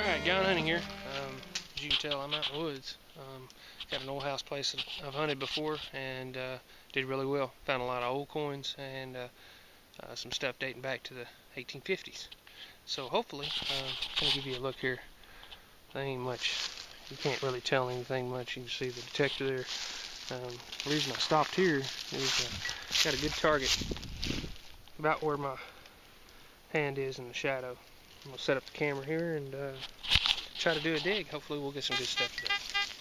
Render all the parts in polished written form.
Alright, Gonehunting here. As you can tell, I'm out in the woods. Got an old house place that I've hunted before and did really well. Found a lot of old coins and some stuff dating back to the 1850s. So hopefully, I'm going to give you a look here. There ain't much, you can't really tell anything much. You can see the detector there. The reason I stopped here is got a good target about where my hand is in the shadow. I'm going to set up the camera here and try to do a dig. Hopefully we'll get some good stuff today.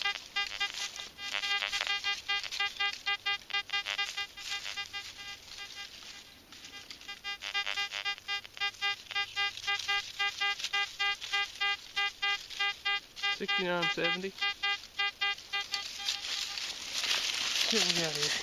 $69.70. See what we got here.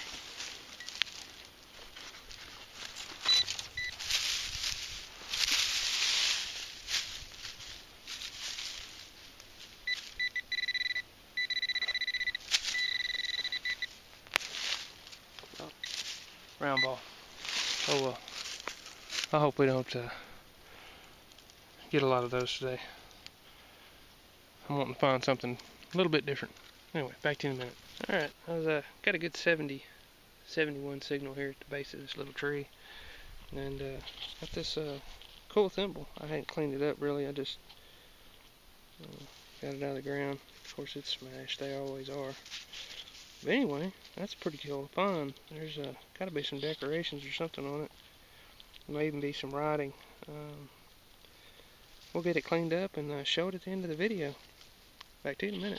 Round ball. Oh well. I hope we don't get a lot of those today. I'm wanting to find something a little bit different. Anyway, back to you in a minute. Alright, I got a good 71 signal here at the base of this little tree. And got this cool thimble. I hadn't cleaned it up really. I just got it out of the ground. Of course it's smashed. They always are. But anyway, that's pretty cool to find. There's got to be some decorations or something on it. There may even be some writing. We'll get it cleaned up and show it at the end of the video. Back to you in a minute.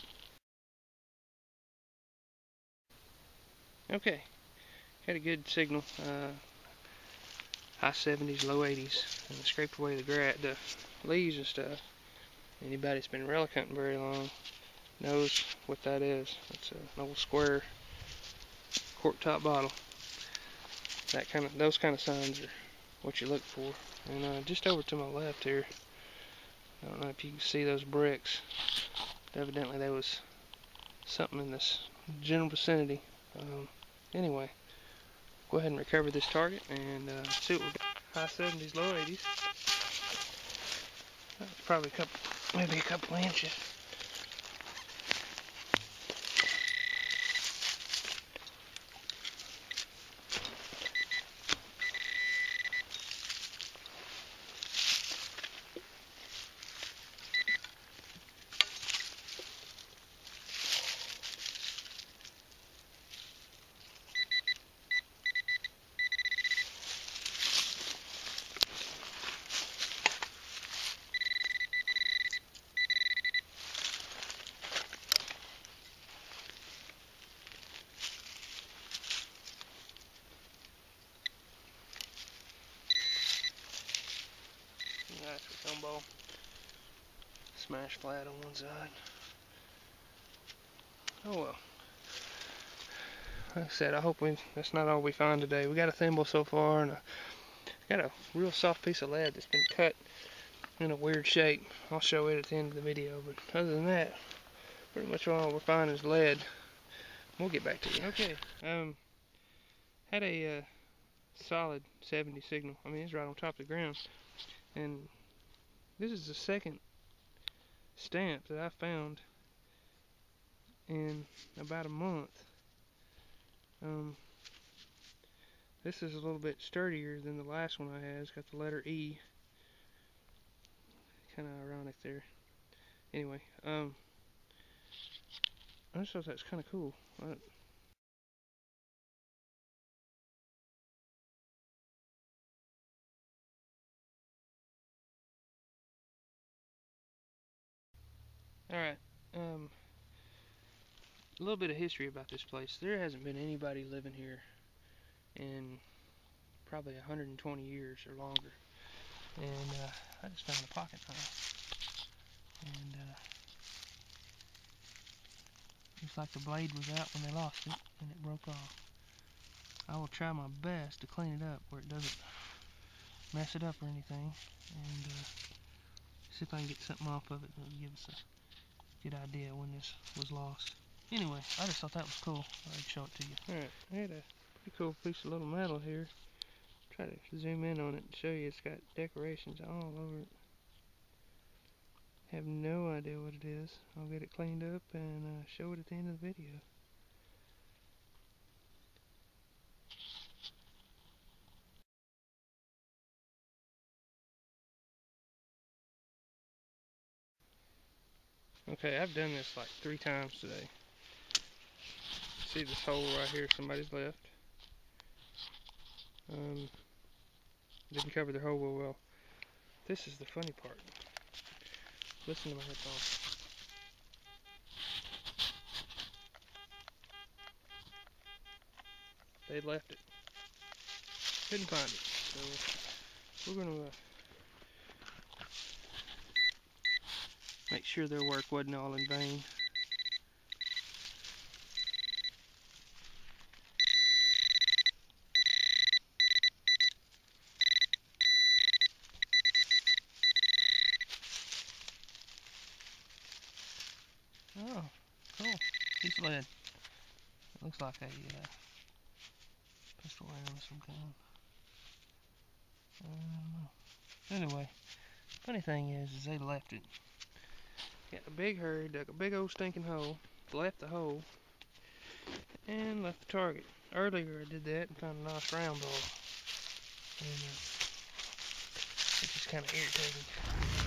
Okay, got a good signal. High 70s, low 80s, and I scraped away the leaves and stuff. Anybody that's been relic hunting very long knows what that is. It's an old square cork top bottle. Those kind of signs are what you look for. And just over to my left here, I don't know if you can see those bricks. Evidently there was something in this general vicinity. Anyway, go ahead and recover this target and see what we got. High 70s, low 80s. That's probably maybe a couple inches. Nice with gumbo. Smash flat on one side. Oh well. Like I said, I hope that's not all we find today. We got a thimble so far, and got a real soft piece of lead that's been cut in a weird shape. I'll show it at the end of the video, but other than that, pretty much all we're finding is lead. We'll get back to you. Okay, had a solid 70 signal. I mean, it's right on top of the ground. And this is the second stamp that I found in about a month. This is a little bit sturdier than the last one I had. It's got the letter E. Kind of ironic there. Anyway, I just thought that's kind of cool. Alright, a little bit of history about this place. There hasn't been anybody living here in probably 120 years or longer. And I just found a pocket knife. And looks like the blade was out when they lost it and it broke off. I will try my best to clean it up where it doesn't mess it up or anything. And see if I can get something off of it that will give us a good idea when this was lost. Anyway, I just thought that was cool. I'd show it to you. Alright, I had a pretty cool piece of little metal here. Try to zoom in on it and show you it's got decorations all over it. Have no idea what it is. I'll get it cleaned up and show it at the end of the video. Okay, I've done this like 3 times today. See this hole right here somebody's left? Didn't cover the hole real well. This is the funny part. Listen to my headphones. They left it. Couldn't find it. So we're gonna make sure their work wasn't all in vain. Oh, cool. Piece of lead. It looks like a pistol round of some kind. Anyway, funny thing is they left it. Got a big hurry, dug a big old stinking hole, left the hole, and left the target. Earlier I did that and found a nice round ball. And it's just kind of irritating.